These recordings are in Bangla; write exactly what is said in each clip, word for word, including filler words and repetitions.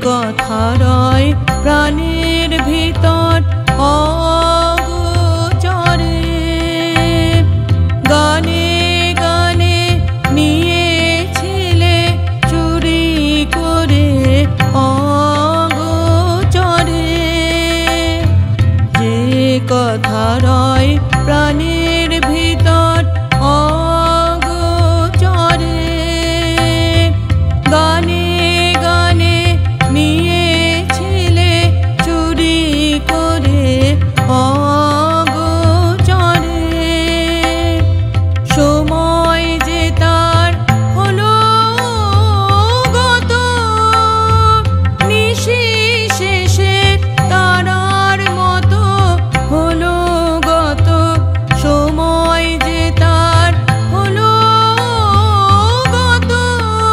কথা রয় প্রাণের ভিতর অগোচরে, গানে গানে নিয়েছিলে চুরি করে অগোচরে। যে কথা রয় প্রাণের ভিতর অগোচরে, গানে গানে নিয়েছিলে চুরি করে অগোচরে। সময় যে তার হলো গত, নিশি শেষে তারার মতো হলো গত। সময় যে তার হলো গত,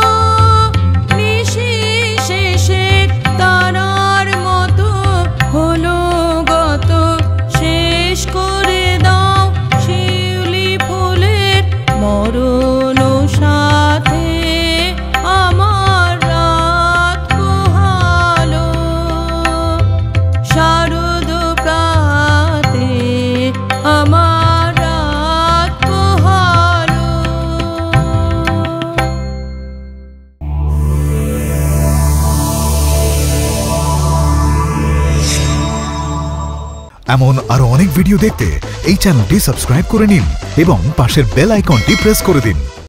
নিশি শেষে তারার মতো হলো গত। শেষ করে দাও শিউলি ফুলের মরণ সাথে আমার রাত পোহালো, শারদ প্রাতে আমার রাত পোহালো। এমন আরো অনেক ভিডিও দেখতে এই চ্যানেলটি সাবস্ক্রাইব করে নিন এবং পাশের বেল আইকনটি প্রেস করে দিন।